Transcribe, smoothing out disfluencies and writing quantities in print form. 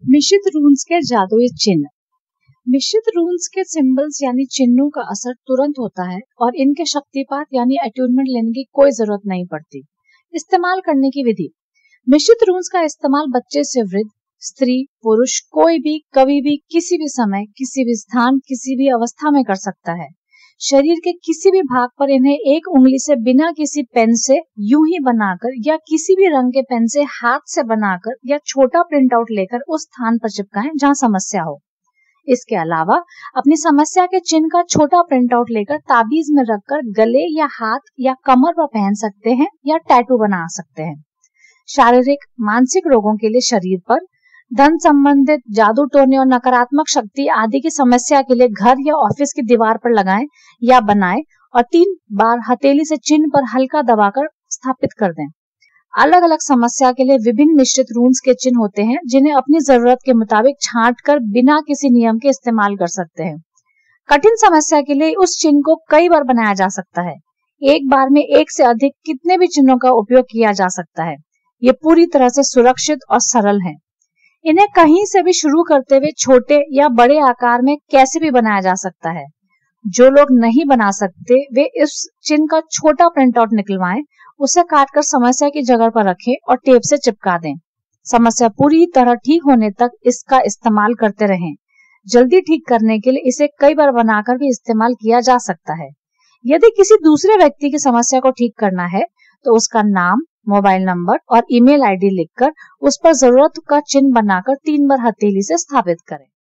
मिश्रित रून्स के जादुई चिन्ह। मिश्रित रून्स के सिंबल्स यानी चिन्हों का असर तुरंत होता है और इनके शक्तिपात यानी अट्यूनमेंट लेने की कोई जरूरत नहीं पड़ती। इस्तेमाल करने की विधि। मिश्रित रून्स का इस्तेमाल बच्चे से वृद्ध, स्त्री, पुरुष कोई भी कभी भी किसी भी समय किसी भी स्थान किसी भी अवस्था में कर सकता है। शरीर के किसी भी भाग पर इन्हें एक उंगली से बिना किसी पेन से यूं ही बनाकर या किसी भी रंग के पेन से हाथ से बनाकर या छोटा प्रिंट आउट लेकर उस स्थान पर चिपकाएं जहां समस्या हो। इसके अलावा अपनी समस्या के चिन्ह का छोटा प्रिंट आउट लेकर ताबीज में रखकर गले या हाथ या कमर पर पहन सकते हैं या टैटू बना सकते हैं। शारीरिक मानसिक रोगों के लिए शरीर पर, धन संबंधित, जादू टोने और नकारात्मक शक्ति आदि की समस्या के लिए घर या ऑफिस की दीवार पर लगाएं या बनाएं और 3 बार हथेली से चिन्ह पर हल्का दबाकर स्थापित कर दें। अलग अलग समस्या के लिए विभिन्न मिश्रित रून्स के चिन्ह होते हैं जिन्हें अपनी जरूरत के मुताबिक छांटकर बिना किसी नियम के इस्तेमाल कर सकते हैं। कठिन समस्या के लिए उस चिन्ह को कई बार बनाया जा सकता है। एक बार में एक से अधिक कितने भी चिन्हों का उपयोग किया जा सकता है। ये पूरी तरह से सुरक्षित और सरल हैं। इन्हें कहीं से भी शुरू करते हुए छोटे या बड़े आकार में कैसे भी बनाया जा सकता है। जो लोग नहीं बना सकते वे इस चिन्ह का छोटा प्रिंट आउट निकलवाएं, उसे काटकर समस्या की जगह पर रखें और टेप से चिपका दें। समस्या पूरी तरह ठीक होने तक इसका इस्तेमाल करते रहें। जल्दी ठीक करने के लिए इसे कई बार बनाकर भी इस्तेमाल किया जा सकता है। यदि किसी दूसरे व्यक्ति की समस्या को ठीक करना है तो उसका नाम, मोबाइल नंबर और ईमेल आईडी लिखकर उस पर जरूरत का चिन्ह बनाकर 3 बार हथेली से स्थापित करें।